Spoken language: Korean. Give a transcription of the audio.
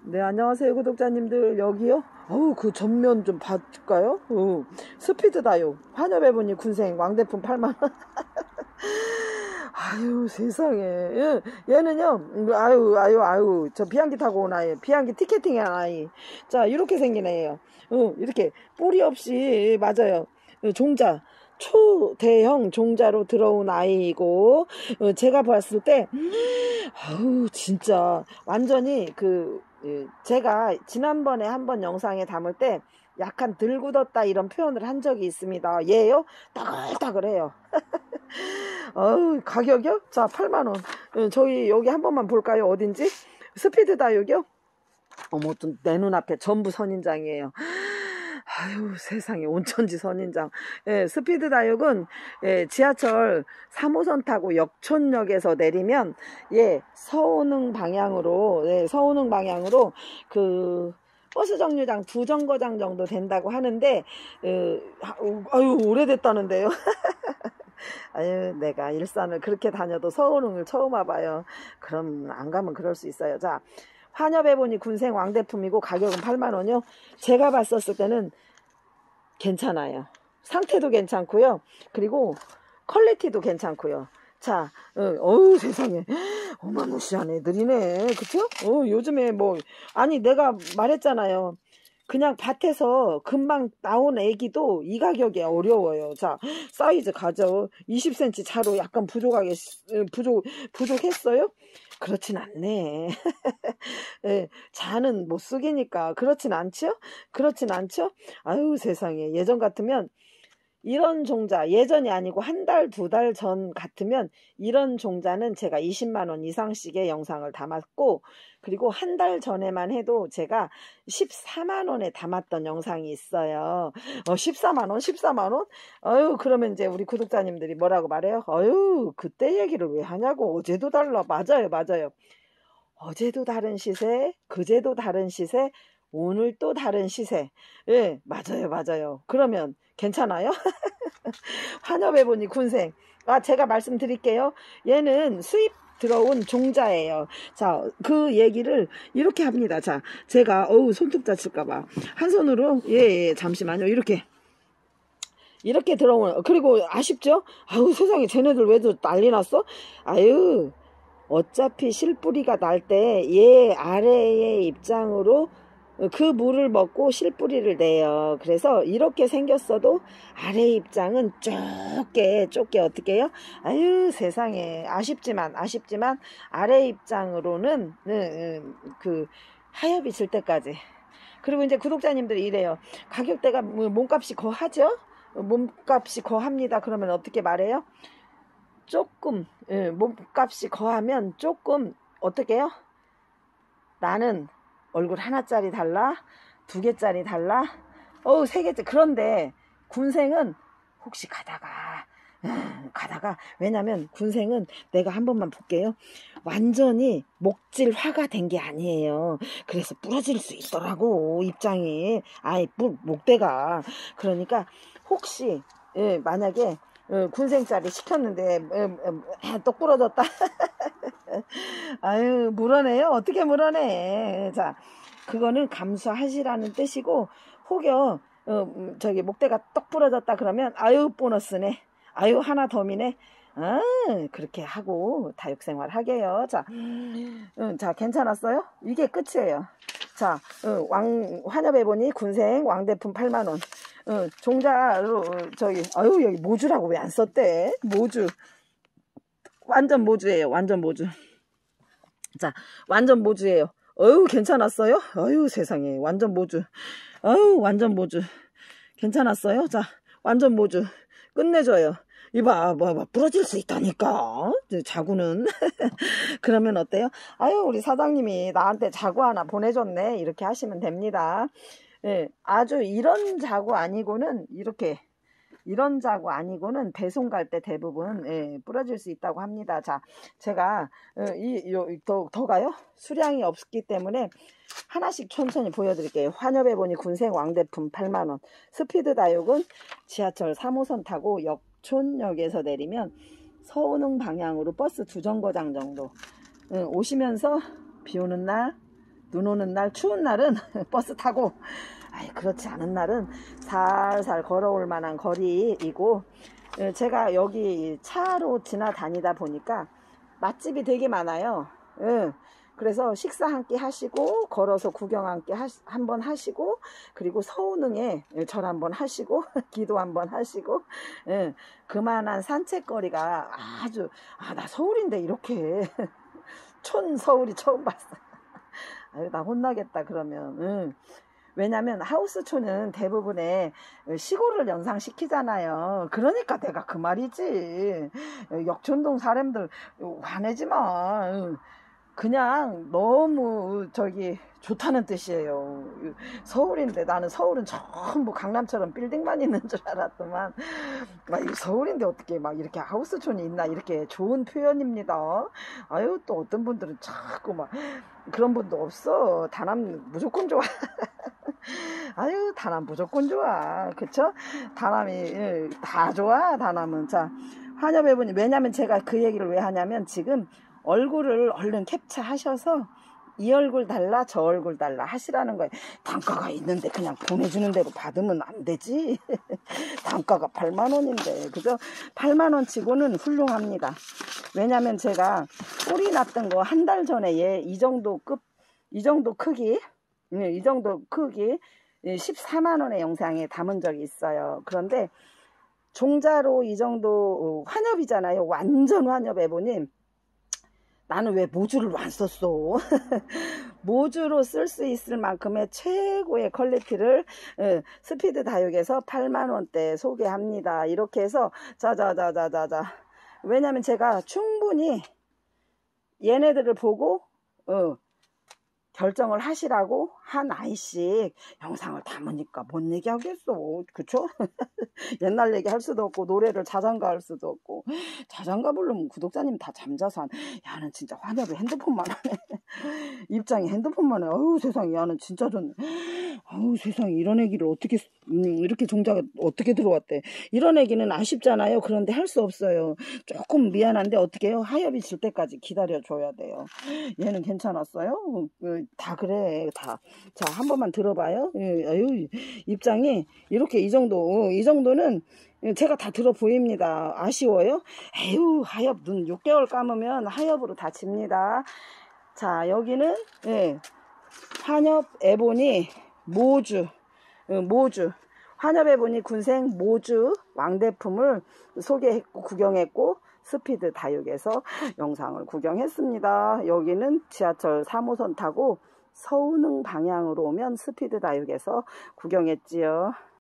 네, 안녕하세요, 구독자님들. 여기요? 그 전면 좀 봐줄까요? 스피드 다육. 환엽해보니 군생 왕대품 8만원. 아유, 세상에. 얘는요, 아유, 저 비행기 타고 온 아이, 비행기 티켓팅 한 아이. 자, 이렇게 생긴 애예요. 이렇게 뿌리 없이, 맞아요. 종자. 초대형 종자로 들어온 아이고, 제가 봤을 때, 아우, 진짜, 완전히 제가 지난번에 한번 영상에 담을 때, 약간 덜 굳었다 이런 표현을 한 적이 있습니다. 얘요? 따글따글해요. 가격이요? 자, 8만원. 저희 여기 한 번만 볼까요? 어딘지? 스피드 다육이요? 어머, 또 내 눈앞에 전부 선인장이에요. 아유, 세상에, 온천지 선인장. 예, 스피드 다육은, 예, 지하철 3호선 타고 역촌역에서 내리면, 예, 서운흥 방향으로, 버스 정류장 2정거장 정도 된다고 하는데, 아유, 오래됐다는데요. 아유, 내가 일산을 그렇게 다녀도 서운흥을 처음 와봐요. 그럼 안 가면 그럴 수 있어요. 자, 환엽해보니 군생 왕대품이고 가격은 8만원이요. 제가 봤었을 때는 괜찮아요. 상태도 괜찮고요. 그리고 퀄리티도 괜찮고요. 자, 어우, 세상에. 어마무시한 애들이네. 그쵸? 요즘에 아니, 내가 말했잖아요. 그냥 밭에서 금방 나온 애기도 이 가격에 어려워요. 자, 사이즈 가져. 20cm 차로 약간 부족했어요? 그렇진 않네. 예, 자는 못 쓰기니까. 그렇진 않죠? 그렇진 않죠? 아유, 세상에. 예전 같으면 이런 종자, 예전이 아니고 한 달, 2달 전 같으면 이런 종자는 제가 20만원 이상씩의 영상을 담았고, 그리고 한 달 전에만 해도 제가 14만원에 담았던 영상이 있어요. 14만원? 14만원? 아유, 그러면 이제 우리 구독자님들이 뭐라고 말해요? 아유, 그때 얘기를 왜 하냐고. 어제도 달라. 맞아요, 맞아요. 어제도 다른 시세, 그제도 다른 시세, 오늘 또 다른 시세. 예, 맞아요, 맞아요. 그러면 괜찮아요? 환엽해보니 군생. 제가 말씀드릴게요. 얘는 수입 들어온 종자예요. 자, 그 얘기를 이렇게 합니다. 자, 제가, 손톱 다칠까봐. 한 손으로, 예, 잠시만요. 이렇게 들어오는, 그리고 아쉽죠? 아유, 세상에, 쟤네들 왜 난리 났어? 아유, 어차피 실뿌리가 날 때 얘 아래의 입장으로 그 물을 먹고 실뿌리를 내요. 그래서 이렇게 생겼어도 아래 입장은 좁게 어떻게 해요? 아유, 세상에. 아쉽지만 아래 입장으로는 하엽이 질 때까지. 그리고 이제 구독자님들이 이래요. 가격대가 몸값이 거하죠? 몸값이 거합니다. 그러면 어떻게 말해요? 조금, 몸값이 거하면 조금 어떻게 해요? 나는 얼굴 하나짜리 달라, 2개짜리 달라, 3개짜리. 그런데 군생은 혹시 가다가 왜냐면 군생은 내가 한 번만 볼게요. 완전히 목질화가 된 게 아니에요. 그래서 부러질 수 있더라고, 입장이. 목대가. 그러니까 혹시 만약에 군생짜리 시켰는데 똑 부러졌다. 아유, 물어내요. 어떻게 물어내. 자, 그거는 감수하시라는 뜻이고, 혹여 저기 목대가 똑 부러졌다 그러면 아유, 보너스네. 아유, 하나 덤이네. 그렇게 하고 다육생활 하게요. 자, 자, 괜찮았어요? 이게 끝이에요. 자, 환엽해보니 군생 왕대품 8만원. 종자로 아유, 여기 모주라고 왜 안 썼대? 모주. 완전 모주예요. 완전 모주. 자, 완전 모주예요. 괜찮았어요? 아유, 세상에. 완전 모주. 아유, 완전 모주. 괜찮았어요? 자, 완전 모주. 끝내줘요. 이봐, 부러질 수 있다니까. 자구는. 그러면 어때요? 아유, 우리 사장님이 나한테 자구 하나 보내줬네. 이렇게 하시면 됩니다. 예, 아주 이런 자구 아니고는 이런 자구 아니고는 배송 갈 때 대부분 부러질 수 있다고 합니다. 자, 제가 더 가요? 수량이 없기 때문에 하나씩 천천히 보여드릴게요. 환엽해보니 군생 왕대품 8만원. 스피드 다육은 지하철 3호선 타고 역촌역에서 내리면 서운흥 방향으로 버스 2정거장 정도. 오시면서 비 오는 날 눈 오는 날 추운 날은 버스 타고, 아이 그렇지 않은 날은 살살 걸어올 만한 거리이고, 제가 여기 차로 지나다니다 보니까 맛집이 되게 많아요. 그래서 식사 한 끼 하시고 걸어서 구경 한번 하시고, 그리고 서운흥에 절 한번 하시고 기도 한번 하시고, 그만한 산책거리가 아주, 나 서울인데 이렇게 촌 서울이 처음 봤어. 아유, 나 혼나겠다 그러면. 왜냐면 하우스촌은 대부분의 시골을 연상시키잖아요. 그러니까 내가 그 말이지. 역촌동 사람들 화내지 마. 그냥 너무 저기 좋다는 뜻이에요. 서울인데, 나는 서울은 전부 강남처럼 빌딩만 있는 줄 알았더만, 이 서울인데 어떻게 막 이렇게 하우스촌이 있나, 이렇게 좋은 표현입니다. 아유, 또 어떤 분들은 자꾸 막 그런 분도 없어. 다남 무조건 좋아. 아유, 다남 무조건 좋아. 그쵸? 다남이 다 좋아. 다남은. 자, 환엽해보니, 왜냐면 제가 그 얘기를 왜 하냐면, 지금 얼굴을 얼른 캡처하셔서 이 얼굴 달라 저 얼굴 달라 하시라는 거예요. 단가가 있는데 그냥 보내주는 대로 받으면 안 되지. 단가가 8만원인데 그죠? 8만원 치고는 훌륭합니다. 왜냐면 제가 뿌리 났던 거 한 달 전에 얘 이 정도 크기 14만원의 영상에 담은 적이 있어요. 그런데 종자로 이 정도 환엽이잖아요. 완전 환엽해보니, 나는 왜 모주를 안 썼어? 모주로 쓸 수 있을 만큼의 최고의 퀄리티를 스피드 다육에서 8만원대 소개합니다. 이렇게 해서 자자자자자자. 왜냐면 제가 충분히 얘네들을 보고 결정을 하시라고 한 아이씩 영상을 담으니까 뭔 얘기 하겠어. 그쵸? 옛날 얘기 할 수도 없고, 노래를 자장가 할 수도 없고. 자장가 부르면 구독자님 다 잠자서 야는 진짜 환엽을 핸드폰만 하네. 입장이 핸드폰만 해. 아유 세상에, 야는 진짜 좋네. 아유 세상에, 이런 얘기를 어떻게 이렇게 종자가 어떻게 들어왔대. 이런 얘기는 아쉽잖아요. 그런데 할 수 없어요. 조금 미안한데 어떻게 해요? 하엽이 질 때까지 기다려 줘야 돼요. 얘는 괜찮았어요? 다 그래. 다. 자, 한 번만 들어봐요. 아유, 입장이 이렇게 이 정도는 제가 다 들어 보입니다. 아쉬워요? 에휴, 하엽 눈 6개월 감으면 하엽으로 다 집니다. 자, 여기는 환엽 에보니 모주, 환엽 에보니 군생 모주 왕대품을 소개했고 구경했고, 스피드 다육에서 영상을 구경했습니다. 여기는 지하철 3호선 타고 서운흥 방향으로 오면 스피드 다육에서 구경했지요.